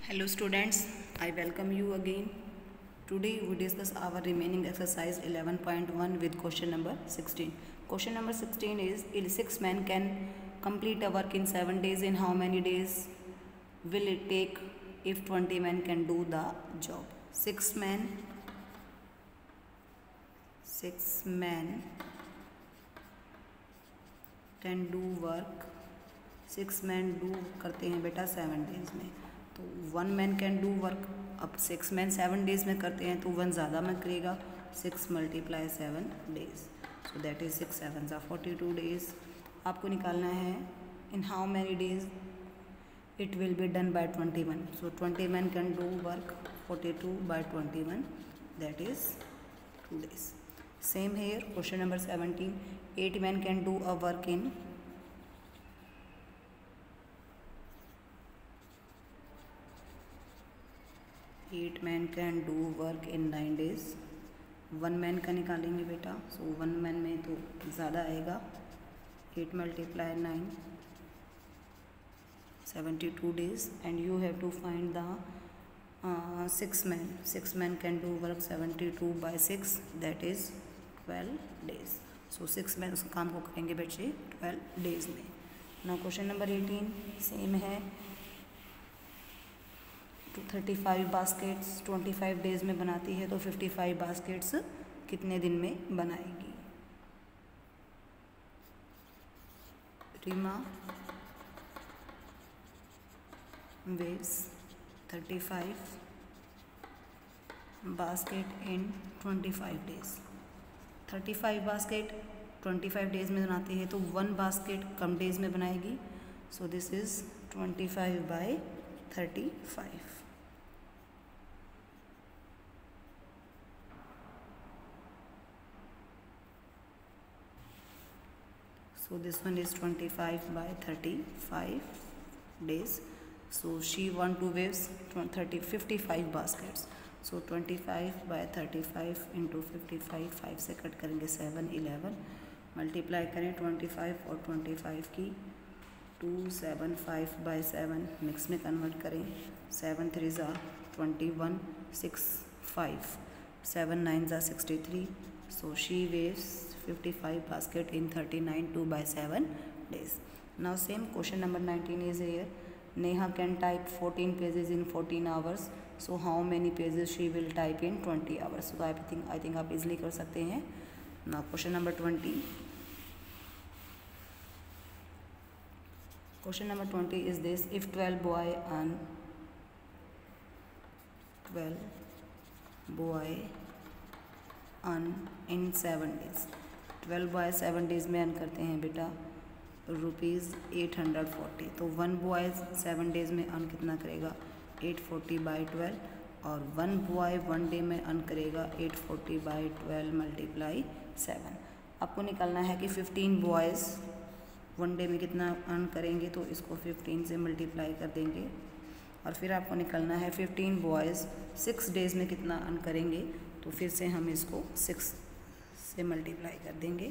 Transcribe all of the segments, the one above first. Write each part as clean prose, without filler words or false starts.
Hello students, I welcome you again. Today we discuss our remaining exercise 11.1 with question number 16. Question number 16 is, if 6 men can complete a work in 7 days, in how many days will it take if 20 men can do the job? 6 men can do work, 6 men do करते हैं बेटा 7 days में, तो 1 man can do work. अब 6 man 7 days में करते हैं तो 1 ज़्यादा में करेगा. 6 × 7 days, so that is 6 7 42 days. आपको निकालना है in how many days it will be done by 21. So 20 man can do work 42 by 21, that is 2 days. Same here question number 17, 8 man can do a work in 8 man can do work in 9 days. 1 man का निकालेंगे बेटा, सो 1 man में तो ज़्यादा आएगा. 8 × 9 72 days, and you have to find the 6 man. 6 man can do work 72 by 6, that is 12 days. So 6 man उस काम को करेंगे बच्चे 12 days में. नाउ क्वेश्चन नंबर 18 सेम है. 35 बास्केट्स 25 डेज़ में बनाती है, तो 55 बास्केट्स कितने दिन में बनाएगी? Reema weaves 35 basket in 25 days. 35 basket 25 days में बनाती है, तो 1 बास्केट कम डेज़ में बनाएगी. So this is 25 by 35. So this one is 25 by 35 days. So she want to weave 55 baskets. So 25 by 35 into 55, 5 से कट करेंगे 7 11, मल्टीप्लाई करें 25 और 25 की 275 by 7 मिक्स में कन्वर्ट करें. 7 3 21, 6 5, 7 9 63. So she weaves 55 basket in 39 2 by 7 days. Now same question number 19 is here. Neha can type 14 pages in 14 hours. So how many pages she will type in 20 hours? So I think आप easily कर सकते हैं. Now question number 20. Question number 20 is this: if 12 boy earn in 7 days. 12 boy 7 days में earn करते हैं बेटा ₹840. तो 1 boy 7 days में अर्न कितना करेगा? 840 by 12, और 1 बॉय 1 डे में अर्न करेगा 840 by 12 × 7. आपको निकालना है कि 15 बॉयज़ 1 डे में कितना अर्न करेंगे, तो इसको 15 से मल्टीप्लाई कर देंगे. और फिर आपको निकालना है 15 बॉयज़ 6 डेज़ में कितना अर्न करेंगे, तो फिर से हम इसको 6 से मल्टीप्लाई कर देंगे.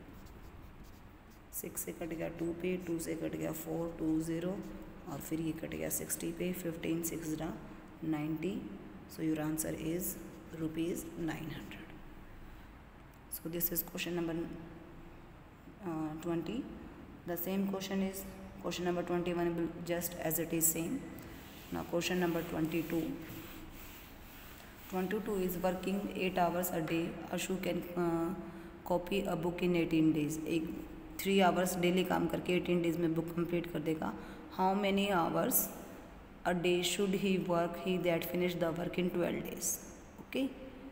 6 से कट गया 2 पे, 2 से कट गया 4 2 0, और फिर ये कट गया 60 पे. 15 6 90. So your answer is ₹900. So this is question number 20. The same question is question number 21 just as it is same. Now question number 22. 22 is working 8 hours a day. Ashu can copy a book in 18 days. 3 hours daily काम करके 18 days में book complete कर देगा. How many hours a day should he work he that finish the work in 12 days. Okay,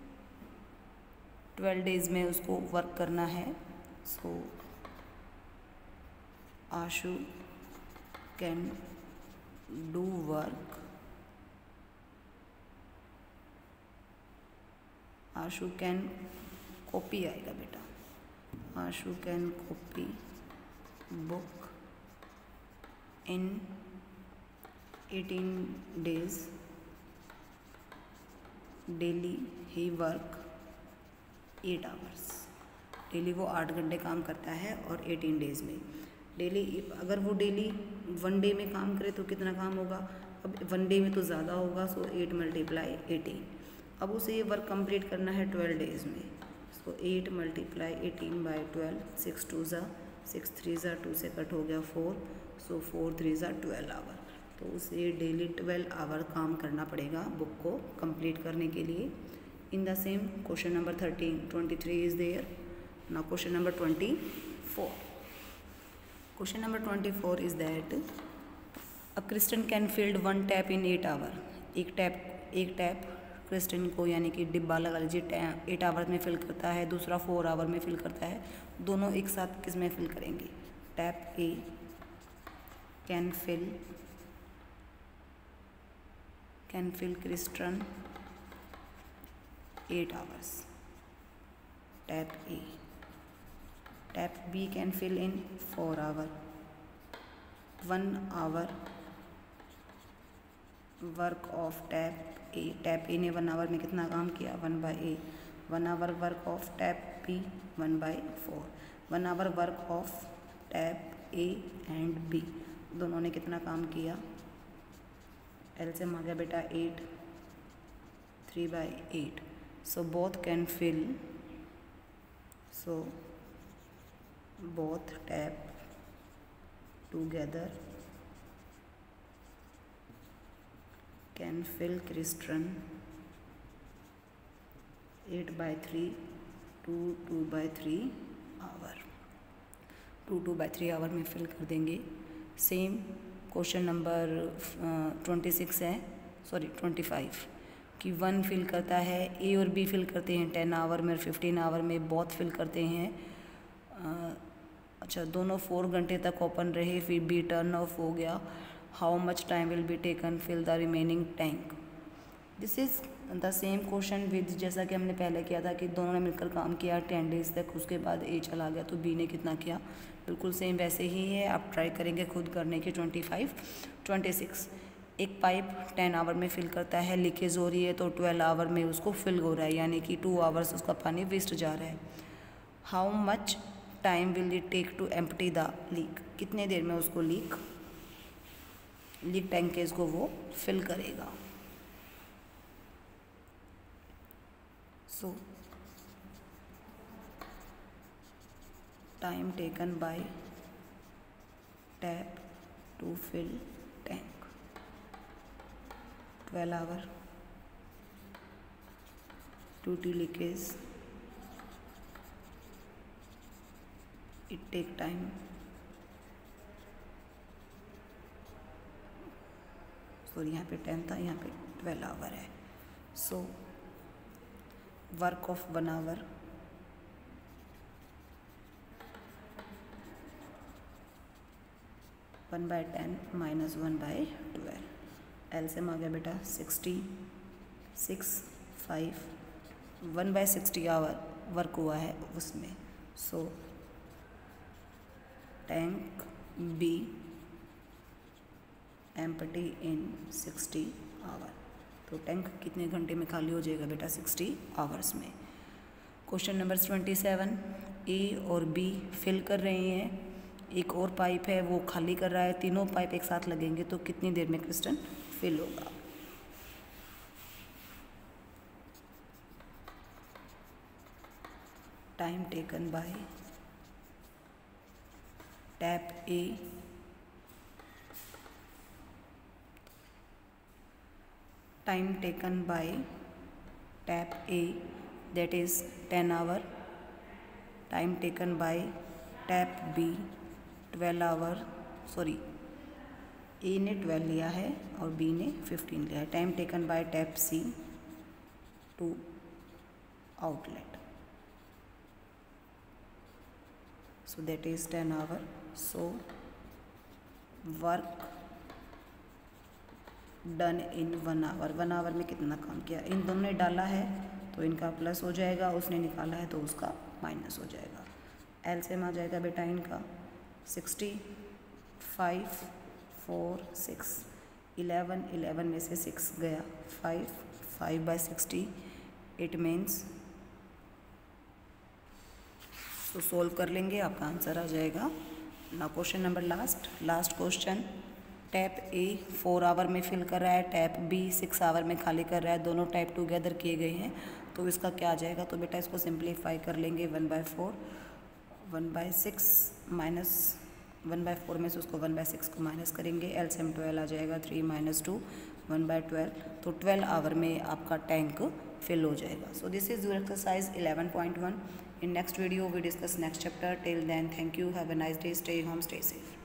12 days में उसको work करना है. So Ashu can do work. Ashu can copy आएगा बेटा. Ashu can copy book in 18 days. Daily he work 8 hours. Daily वो 8 घंटे काम करता है और 18 डेज़ में. डेली अगर वो डेली 1 डे में काम करे तो कितना काम होगा, अब 1 डे में तो ज़्यादा होगा, सो 8 मल्टीप्लाई 18। अब उसे ये वर्क कंप्लीट करना है 12 डेज़ में, सो 8 मल्टीप्लाई 18 बाई 12, 6 2 ज़ा 6 3 ज़ा 2 से कट हो गया 4, सो 4 3 ज़ा 12 आवर। तो उसे डेली 12 आवर काम करना पड़ेगा बुक को कंप्लीट करने के लिए। In the same question number 23 is there. Now question number 24। Question number 24 is that a Christian can fill 1 tap in 8 hour। एक टैप क्रिस्टन को यानी कि डिब्बा लगा लीजिए 8 आवर में फिल करता है, दूसरा 4 आवर में फिल करता है। दोनों एक साथ किस में फिल करेंगे? टैप ए कैन फिल क्रिस्टन 8 hours, tap A. Tap B can fill in 4 hour. 1 hour work of tap A. Tap A ने 1 आवर में कितना काम किया? 1/A। 1 hour work of tap B 1/4। 1 hour work of tap A and B, दोनों ने कितना काम किया? एलसीएम आ गया बेटा 8, 3/8। So both can fill, so both tap together can fill Christian 8/3 2/3 hour, 2/3 hour में फिल कर देंगे। सेम क्वेश्चन नंबर 26 है, सॉरी 25, कि 1 फिल करता है, ए और बी फिल करते हैं 10 आवर में और 15 आवर में, बोथ फिल करते हैं। अच्छा, दोनों 4 घंटे तक ओपन रहे, फिर बी टर्न ऑफ हो गया। How much time will be taken fill the remaining tank. This is the same question with जैसा कि हमने पहले किया था कि दोनों ने मिलकर काम किया 10 डेज तक, उसके बाद ए चला गया तो बी ने कितना किया, बिल्कुल सेम वैसे ही है। आप ट्राई करेंगे खुद करने की। 26 एक पाइप 10 आवर में फिल करता है, लीकेज हो रही है तो 12 आवर में उसको फिल हो रहा है, यानी कि 2 आवर्स उसका पानी वेस्ट जा रहा है। How much time will it take to empty the leak. कितने देर में उसको लीक टैंकेज को वो फिल करेगा। So time taken by tap to fill tank 12 hour. To T leakage it take time, sorry यहाँ पे 10 था, यहाँ पे 12 आवर है। So work of 1 hour, one by 10 minus 1/12। LCM आ गया बेटा 60, 6 5, 1/60 आवर वर्क हुआ है उसमें। So tank be empty in 60 hour. तो टैंक कितने घंटे में खाली हो जाएगा बेटा? 60 आवर्स में। क्वेश्चन नंबर 27, ए और बी फिल कर रहे हैं, एक और पाइप है वो खाली कर रहा है, तीनों पाइप एक साथ लगेंगे तो कितनी देर में क्रिस्टन फिल होगा? Time taken by tap A time taken by tap A that is 10 hour. Time taken by tap B 12 hour, sorry A ने 12 लिया है और बी ने 15 लिया है। Time taken by tap C to outlet, so that is 10 hour. so work done in 1 hour. 1 hour में कितना काम किया? इन दोनों ने डाला है तो इनका प्लस हो जाएगा, उसने निकाला है तो उसका माइनस हो जाएगा। एलसीएम आ जाएगा बेटा इनका 60, 5 4 6, 11 में से 6 गया 5/60, इट मीन्स, तो सोल्व कर लेंगे आपका आंसर आ जाएगा ना question number last question. Tap A 4 hour में फिल कर रहा है, टैप बी 6 आवर में खाली कर रहा है, दोनों टैप टुगेदर किए गए हैं, तो इसका क्या आ जाएगा। तो बेटा इसको सिंप्लीफाई कर लेंगे 1/4, 1/6 माइनस 1/4 में से उसको 1/6 को माइनस करेंगे, एलसीएम 12 आ जाएगा, 3 - 2 1/12, तो 12 आवर में आपका टैंक फिल हो जाएगा। So this is your exercise 11.1। In next video we discuss next chapter. Till then, thank you, have a nice day, stay home, stay safe.